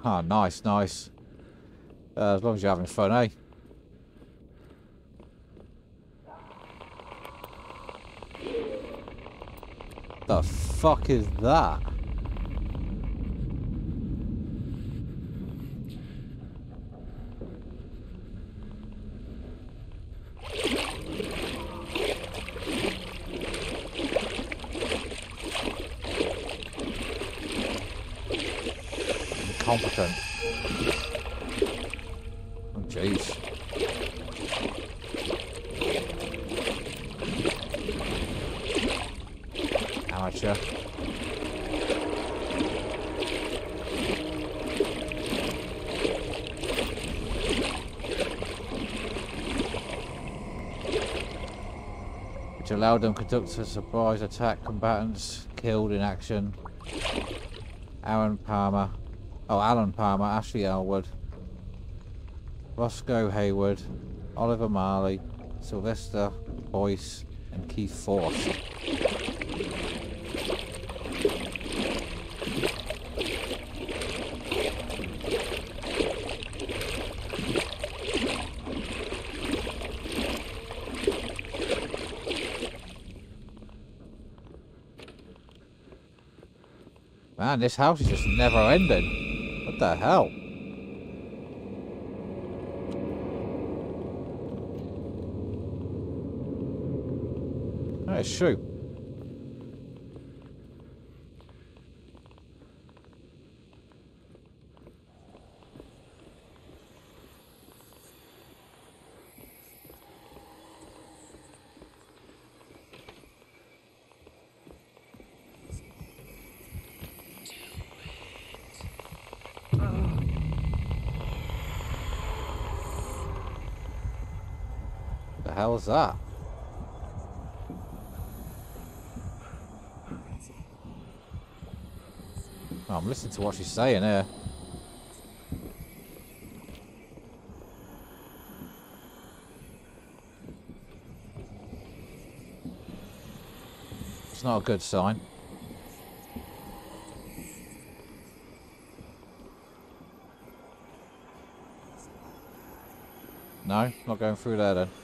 Oh, nice, nice. As long as you're having fun, eh? The fuck is that? Incompetent. Oh, jeez. Amateur. Which allowed them to conduct a surprise attack. Combatants killed in action. Alan Palmer, Ashley Elwood, Roscoe Hayward, Oliver Marley, Sylvester Boyce, and Keith Force. Man, this house is just never ending. What the hell? Oh, it's true. The hell's that? Oh, I'm listening to what she's saying here. It's not a good sign. No, not going through there then.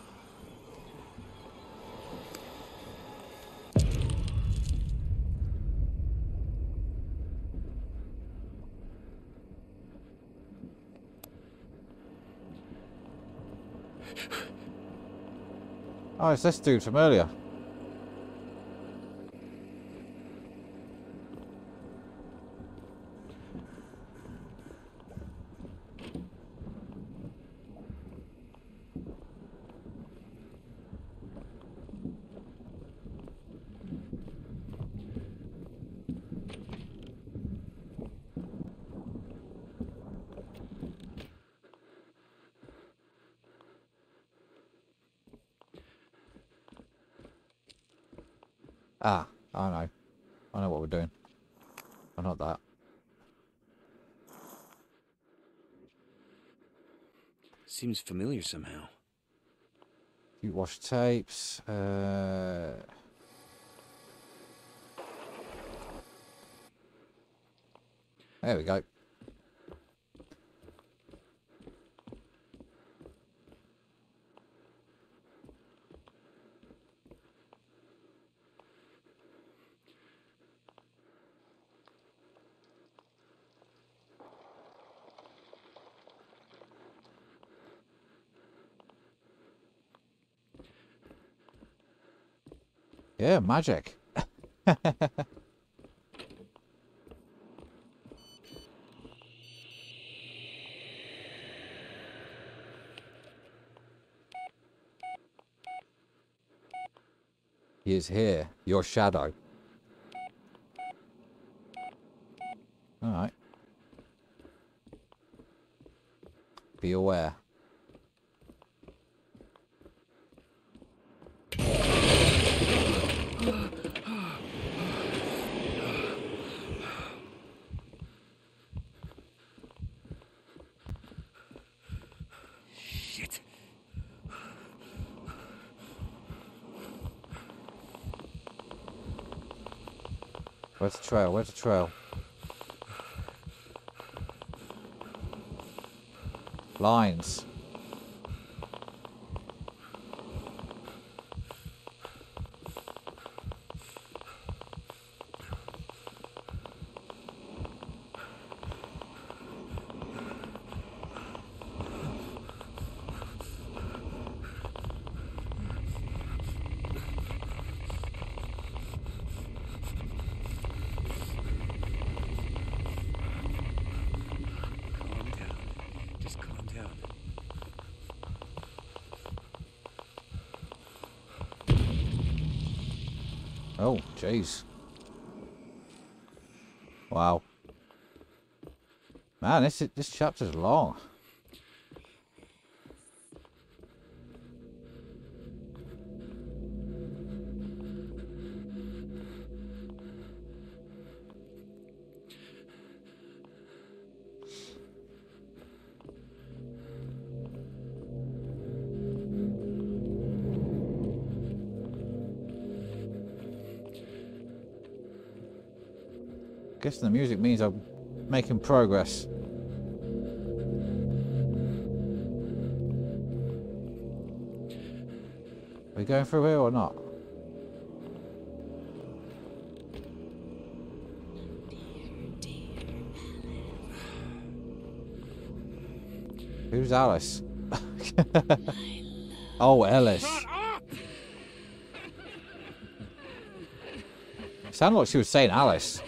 Oh, it's this dude from earlier. Ah, I know. I know what we're doing. Oh, not that. Seems familiar somehow. You wash tapes. There we go. Yeah, magic. He is here, your shadow. Alright. Be aware. Shit. Where's the trail? Where's the trail? Lines. Calm down. Just calm down. Oh, jeez. Wow. Man, this chapter's long. Guessing the music means I'm making progress. Are we going through here or not? Who's Alice? Oh, Ellis. Sounded like she was saying Alice.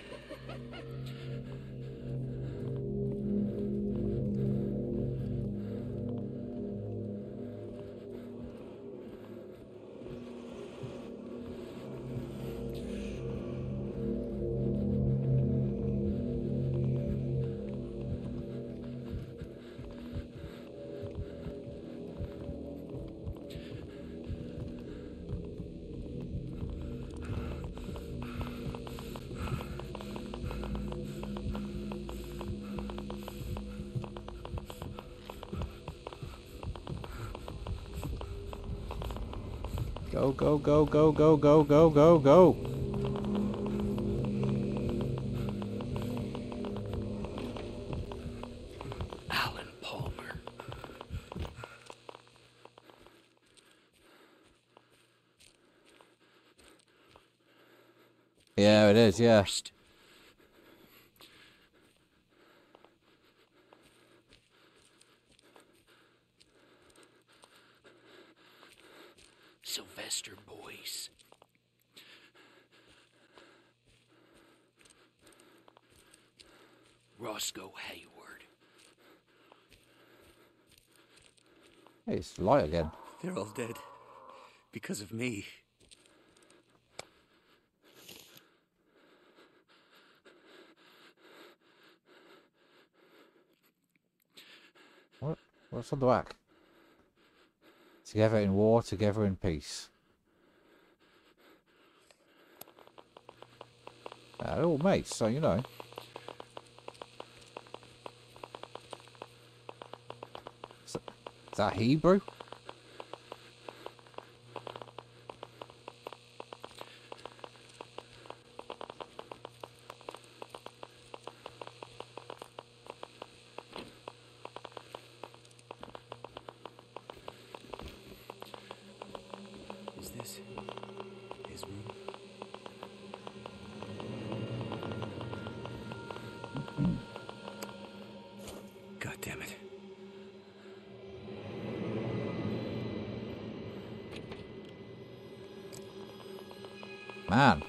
Go, go, go, go, go, go, go, go, go. Alan Palmer. Yeah, it is, yeah. First. Sylvester Boyce. Roscoe Hayward. Hey, it's light again. They're all dead. Because of me. What's on the back? Together in war, together in peace. They're all mates, so you know. Is that Hebrew? Is this his room? God damn it. Man.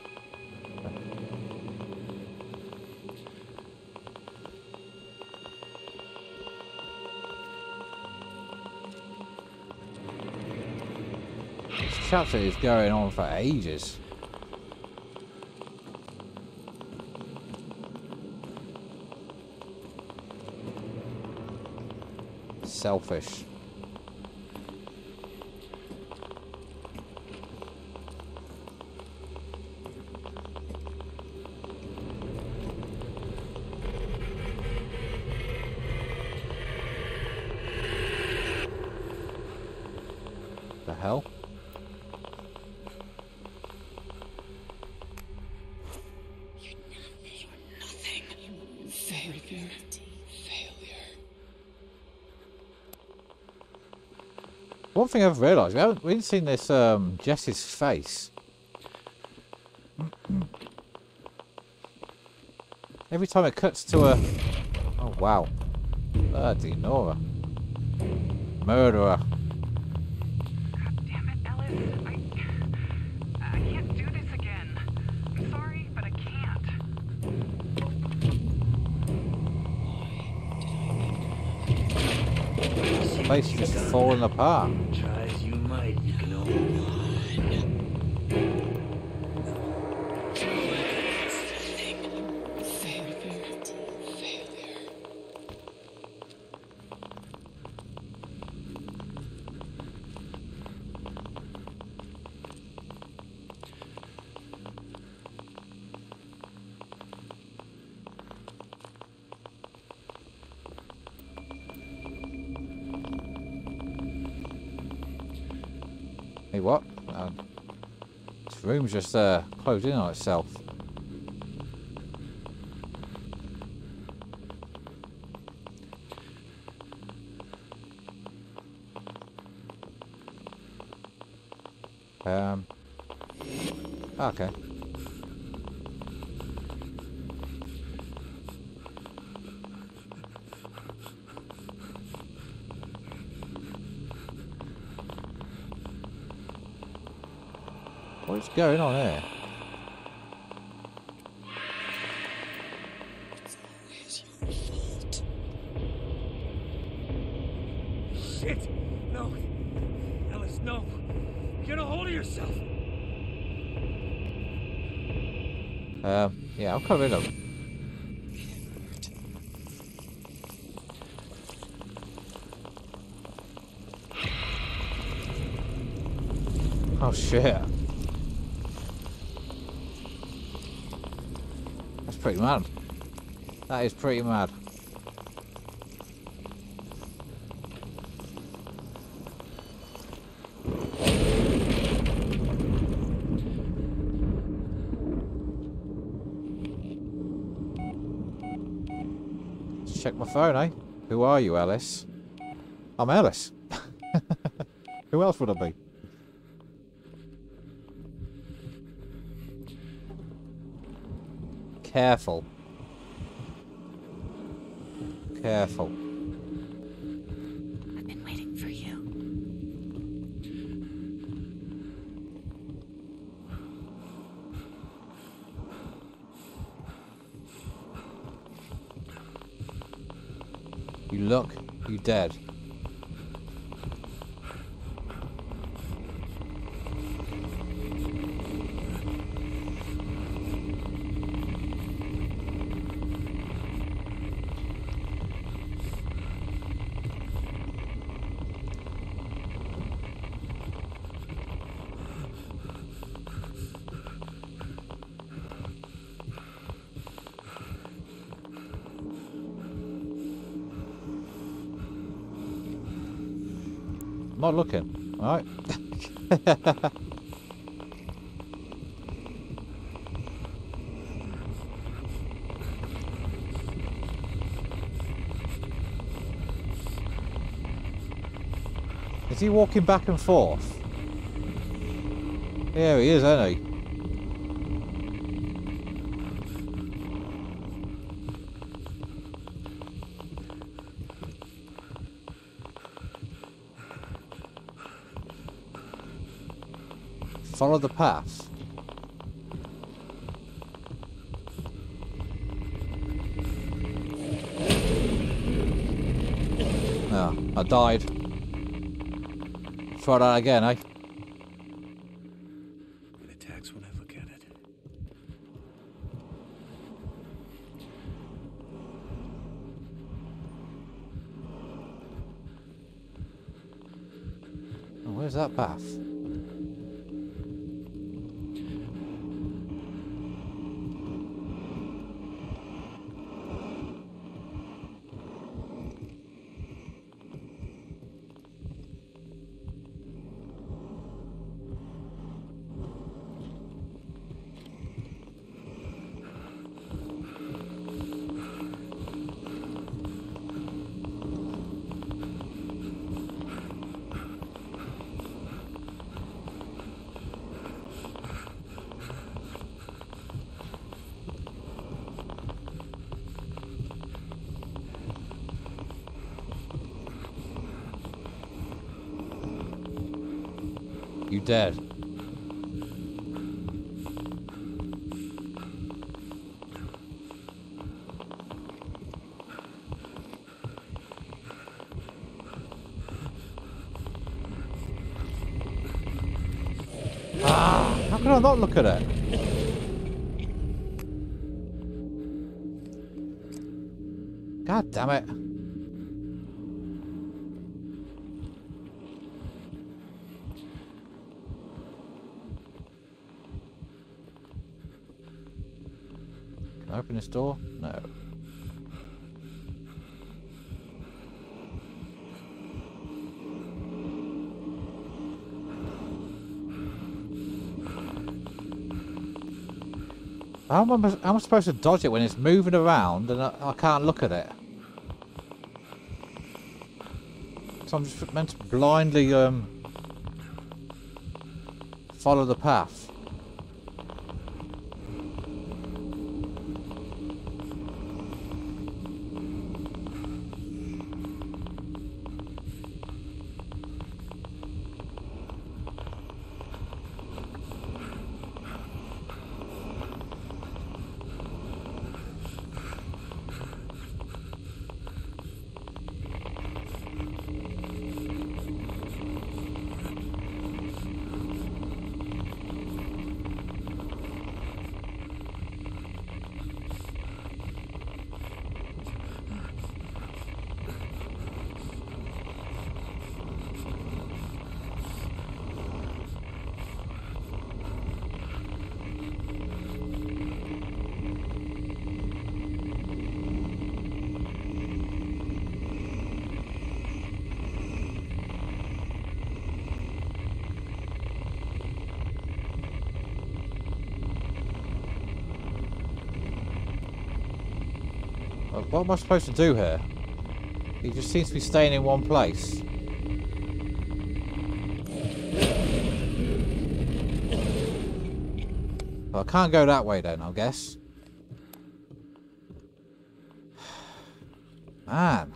This chapter is going on for ages. Selfish. The hell? Nothing. Failure. Failure. One thing I've realised, we haven't seen this Jess's face. Every time it cuts to a... Oh wow. Bloody Nora. Murderer. God damn it, Ellis. I can't do this again. I'm sorry, but I can't. The face is just falling apart. Try as you might, you can only... Hey, what? This room's just closed in on itself. Okay. What's going on here? It's always your fault. Shit! No! Ellis, no! Get a hold of yourself! Yeah, I'll come in them. Oh shit. That's pretty mad. That is pretty mad. Let's check my phone, eh? Who are you, Ellis? I'm Ellis. Who else would I be? Careful. Careful. I've been waiting for you. You look, you dead. I'm not looking, alright? Is he walking back and forth? Yeah, he is, isn't he? Follow the path. Ah, I died. Try that again, eh? It attacks when I look at it. Oh, where's that path? you dead. Ah, how can I not look at it? God damn it. Can I open this door? No. How am I supposed to dodge it when it's moving around and I can't look at it? So I'm just meant to blindly follow the path. What am I supposed to do here? He just seems to be staying in one place. Well, I can't go that way then, I guess. Man.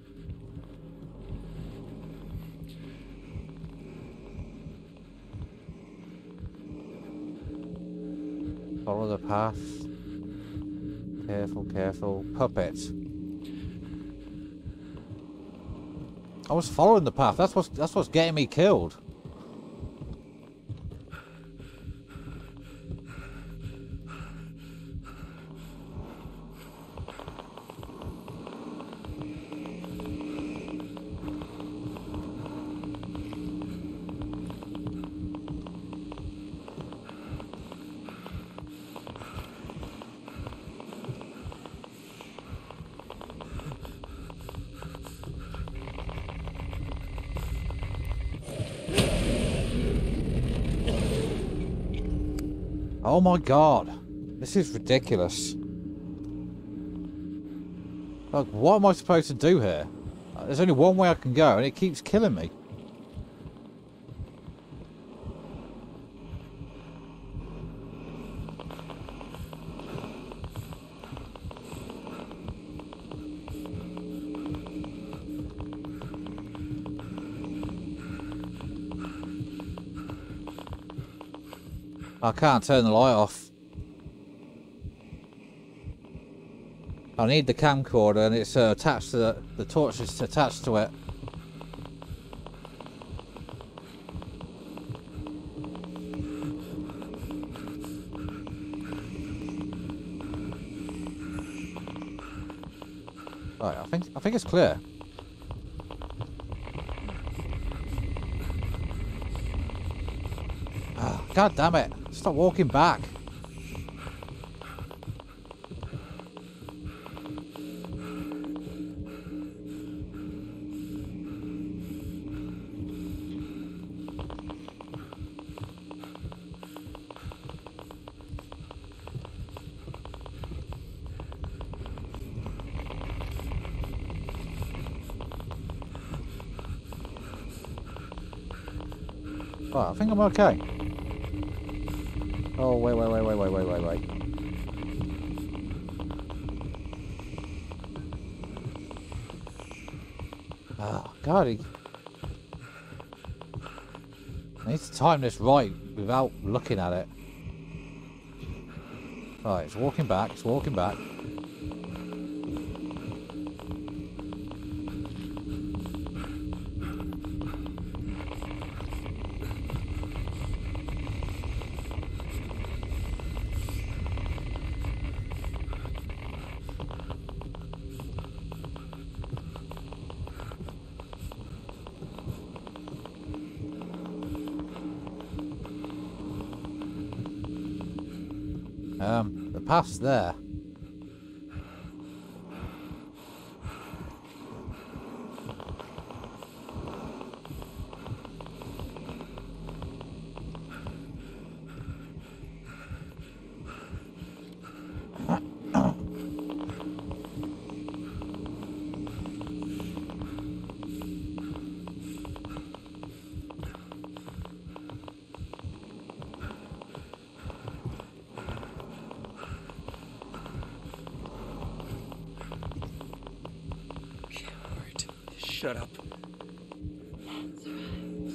Follow the path. Careful, careful. Puppet. I was following the path. That's what's getting me killed. Oh my god. This is ridiculous. Like, what am I supposed to do here? There's only one way I can go and it keeps killing me. I can't turn the light off. I need the camcorder and it's attached to the torch is attached to it. Right, I think it's clear. Oh, God damn it. Stop walking back. Oh, I think I'm okay. Oh, wait. Oh, God, I need to time this right without looking at it. Right, it's walking back, it's walking back. The path's there. Shut up. That's right.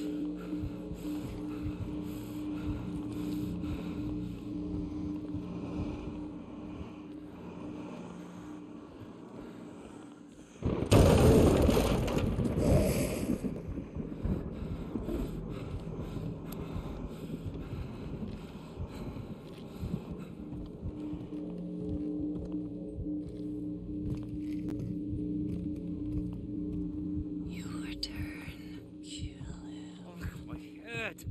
Your turn. Kill him. My head.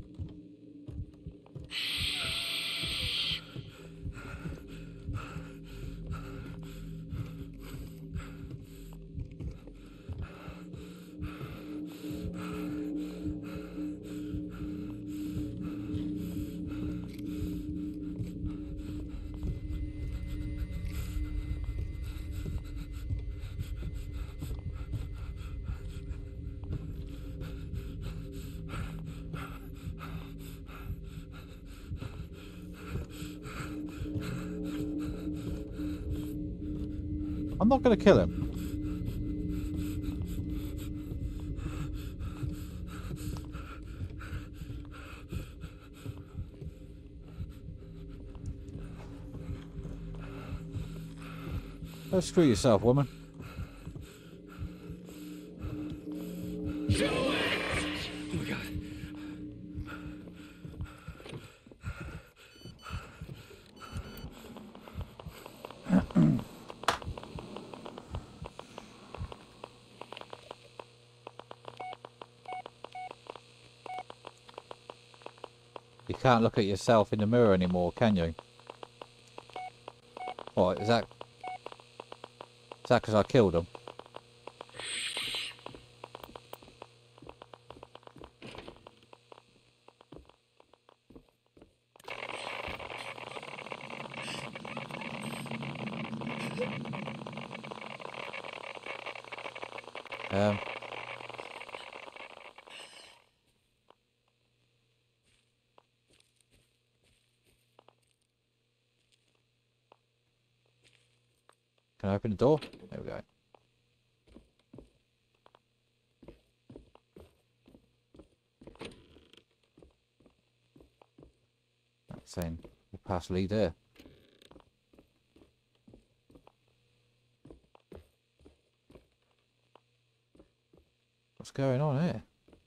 I'm not going to kill him. Go screw yourself, woman. Oh my god. You can't look at yourself in the mirror anymore, can you? What, is that because I killed him? Can I open the door? There we go. That's saying we'll pass lead there. What's going on here?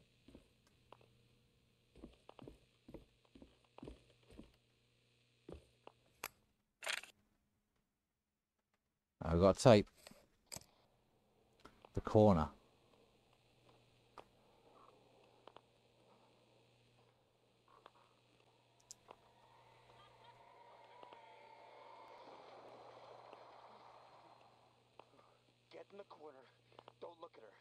I've got tape. The corner. Get in the corner. Don't look at her.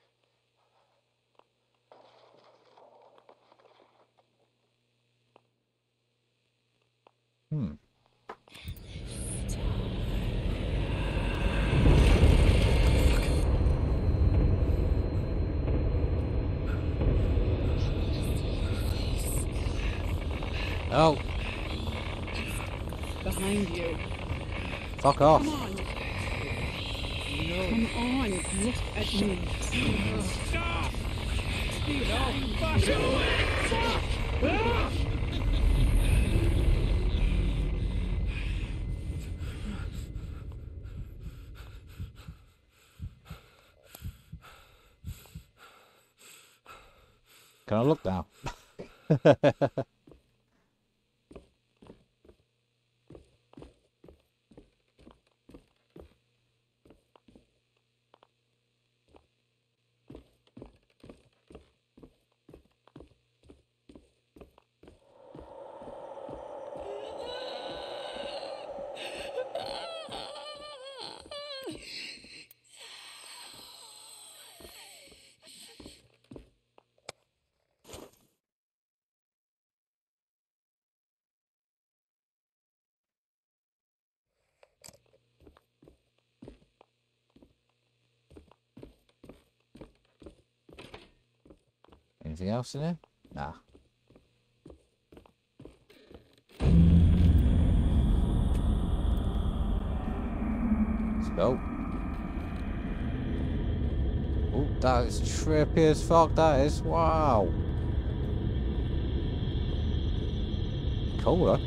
Oh, Behind you. fuck off. Come on. Come on. Look at me. Stop! No, fuck! Can I look now? Anything else in here? Nah. Let's go. Oh, that is trippy as fuck, that is. Wow. Cool, huh?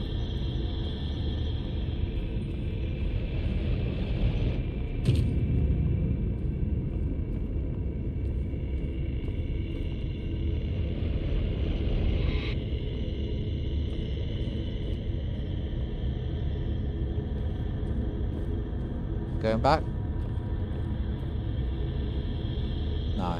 Going back? No.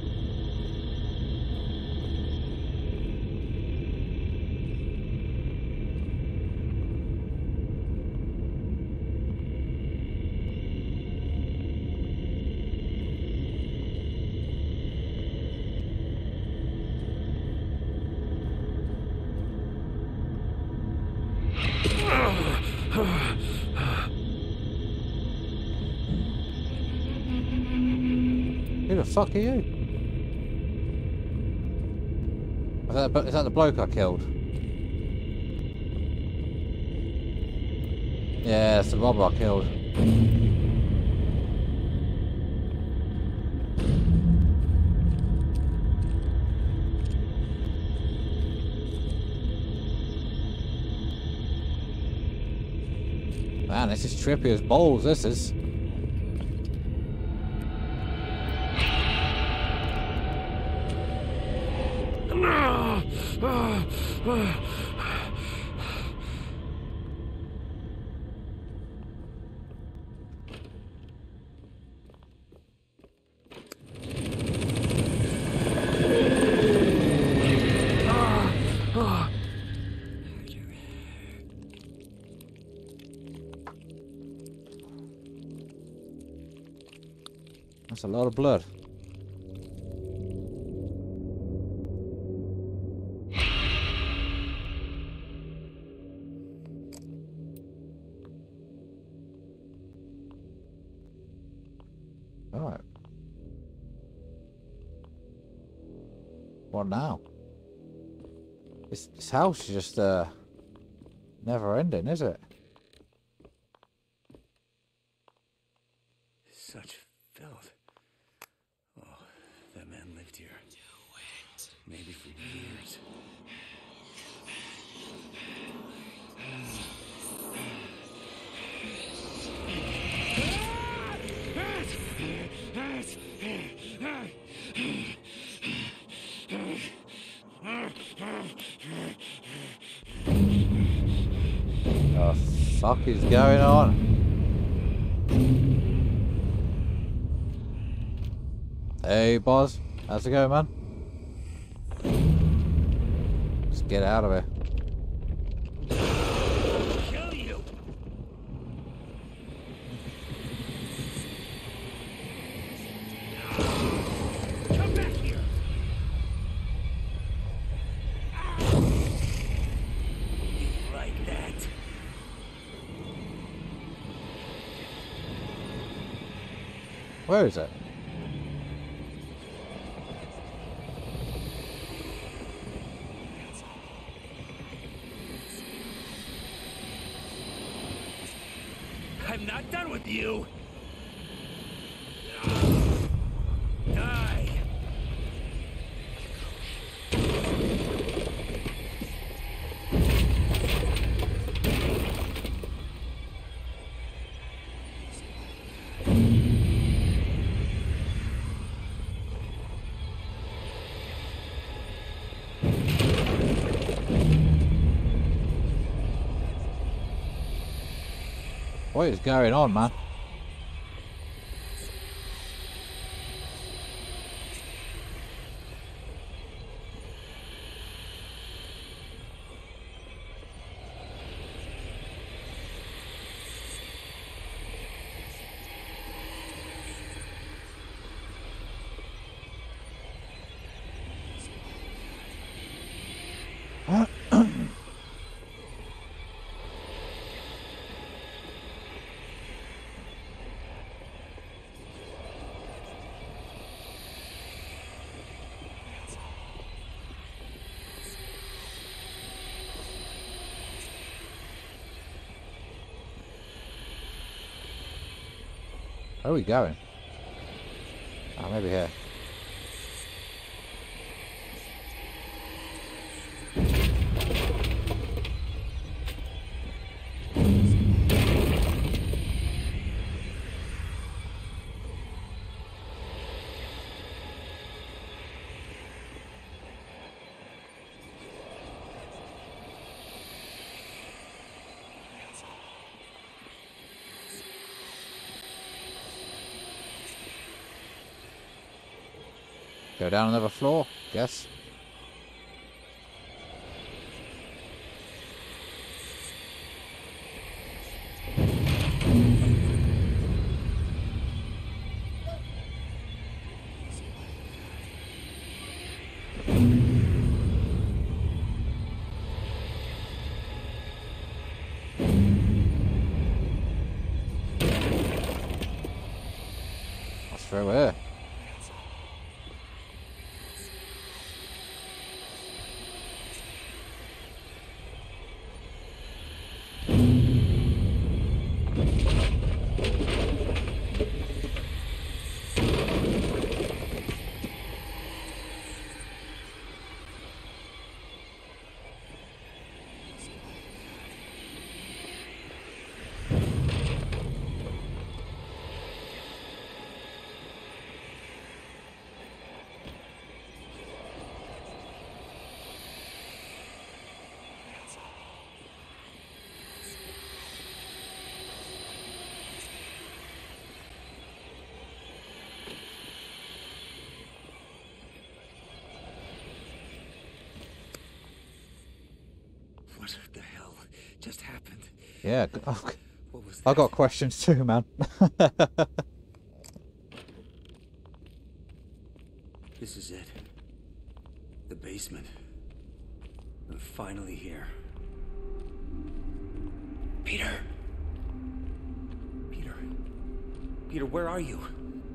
Who the fuck are you? Is that the bloke I killed? Yeah, it's the robber I killed. Man, this is trippy as balls, this is. That's a lot of blood. Alright. What now? This house is just never ending, is it? Such filth. Oh, that man lived here. Maybe for years. What the fuck is going on? Hey, boss. How's it going, man? Just get out of here. Kill you. Come back here. Like that. Where is it? I'm not done with you. Die. What is going on, man? Where are we going? Oh, maybe here. Go down another floor, guess. What's through here? What the hell just happened? Yeah, What was that? I got questions too, man. This is it. The basement. I'm finally here. Peter! Peter. Peter, where are you?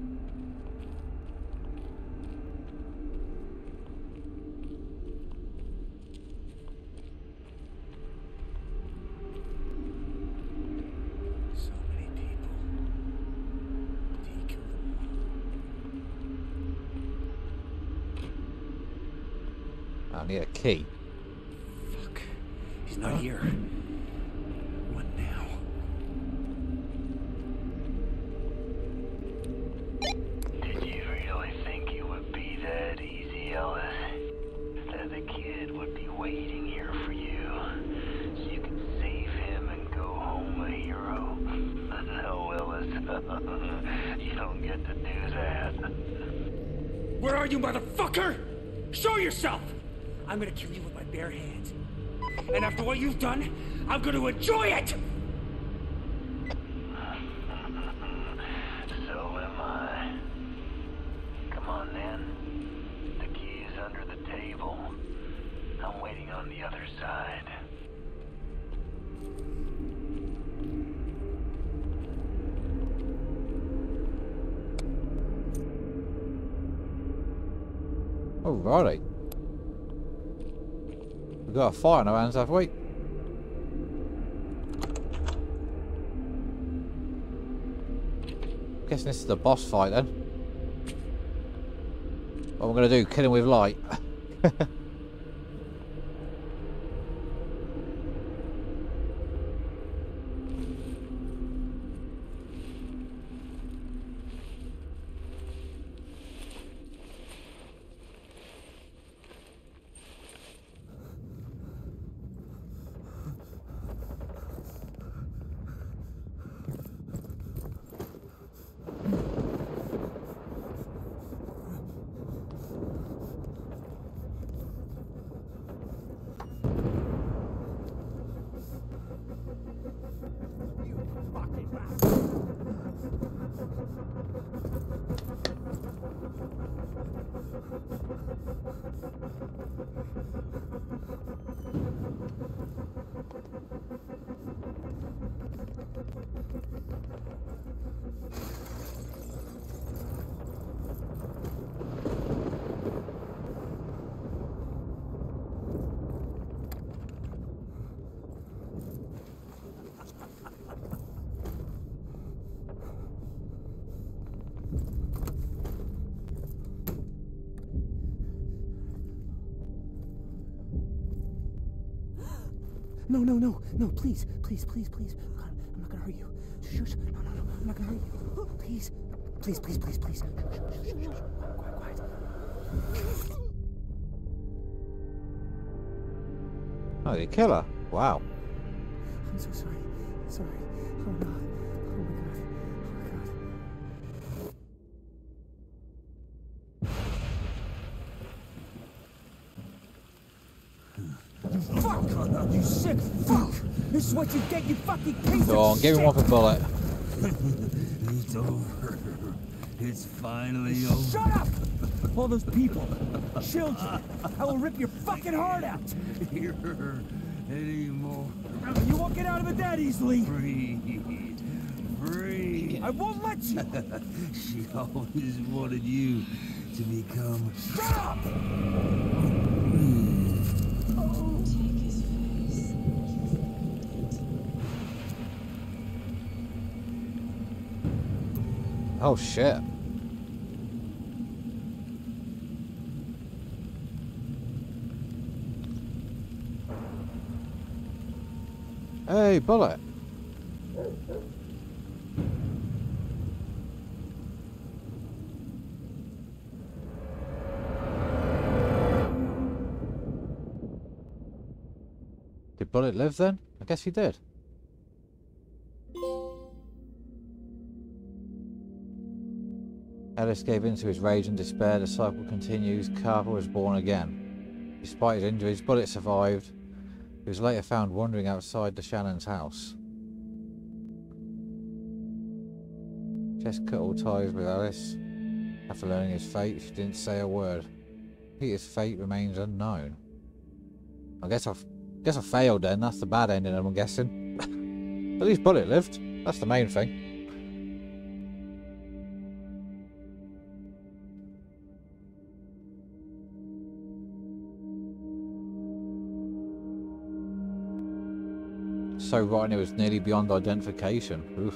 So many people. Did he kill them all? I need a key. Fuck. He's not here. What now? Did you really think it would be that easy, Ellis? That the kid would be waiting here for you, so you can save him and go home a hero? No, Ellis. You don't get to do that. Where are you, motherfucker? Show yourself! I'm gonna kill you with my bare hands. And after what you've done, I'm gonna enjoy it! So am I. Come on, then. The key is under the table. I'm waiting on the other side. Alrighty. We've got a fight on our hands, have we? Guessing this is the boss fight then. What we're gonna do, kill him with light. No, no, no, no, please, please, please, please. God, I'm not gonna hurt you. Shush, no, no, no, I'm not gonna hurt you. Please, please, please, please, please. Shh, shh, shh, shh, shh. Quiet, quiet. Oh, the killer. Wow. I'm so sorry. Sorry. Oh no. Oh my god. Oh my god. You fuck! You sick fuck! This is what you get, you fucking piece Go on, of give him shit! one for bullet. It's over. It's finally over. Shut up! All those people, children, I will rip your fucking heart out! Here anymore. You won't get out of it that easily! Breathe. Breathe. I won't let you! She always wanted you to become. Shut up! Take his face. Oh shit. Hey, bullet. Did Bullet live then? I guess he did. Ellis gave in to his rage and despair. The cycle continues. Carver was born again. Despite his injuries, Bullet survived. He was later found wandering outside the Shannon's house. Jess cut all ties with Ellis. After learning his fate, she didn't say a word. Peter's fate remains unknown. I guess I failed then. That's the bad ending, I'm guessing. At least Bullet lived. That's the main thing. So rotten it was nearly beyond identification. Oof.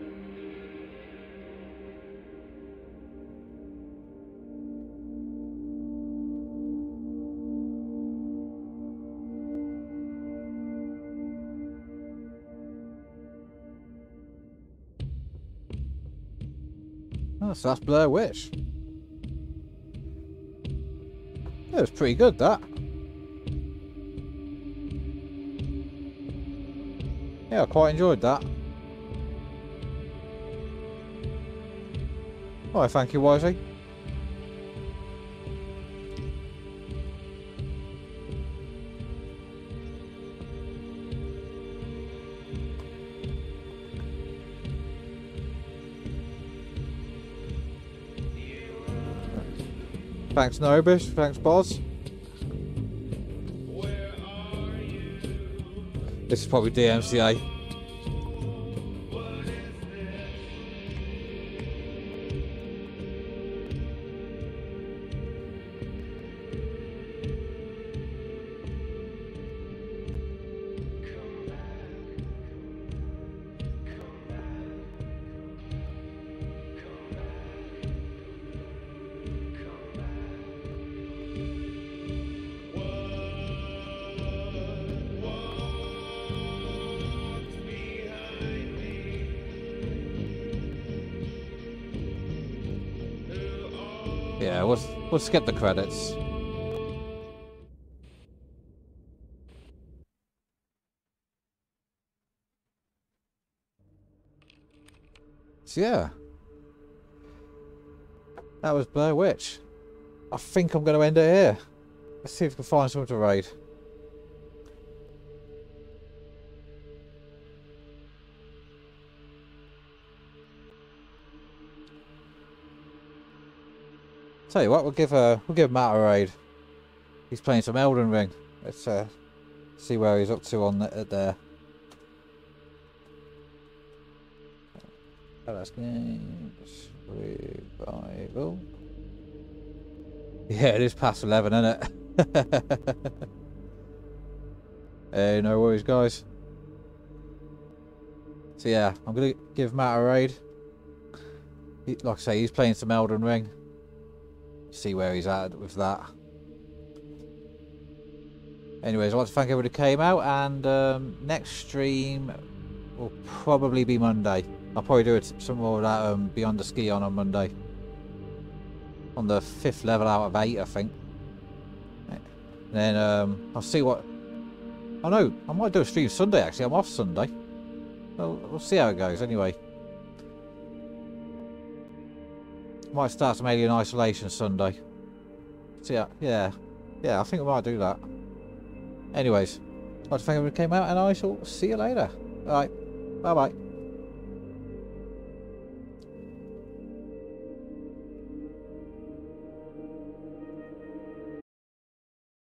Oh, so that's Blair Witch. Yeah, it was pretty good, that. Yeah, I quite enjoyed that. Alright, thank you, Wisey. Thanks, Nobish. Thanks, Boz. This is probably DMCA. Yeah, we'll skip the credits. So yeah, that was Blair Witch. I think I'm going to end it here. Let's see if we can find someone to raid. Tell you what, we'll give Matt a raid. He's playing some Elden Ring. Let's see where he's up to on there. LS Games Revival. Yeah, it is past 11, isn't it? Hey, no worries, guys. So yeah, I'm gonna give Matt a raid. Like I say, he's playing some Elden Ring. See where he's at with that. Anyways, I'd like to thank everybody who came out, and next stream will probably be Monday. I'll probably do some more of that Beyond the Ski on Monday. On the 5th level out of 8, I think. And then I'll see what... Oh no, I might do a stream Sunday actually, I'm off Sunday. Well, we'll see how it goes anyway. Might start some Alien Isolation Sunday. See how, yeah, I think I might do that. Anyways, I'd like to thank everyone who came out, and I shall see you later. Alright, bye bye.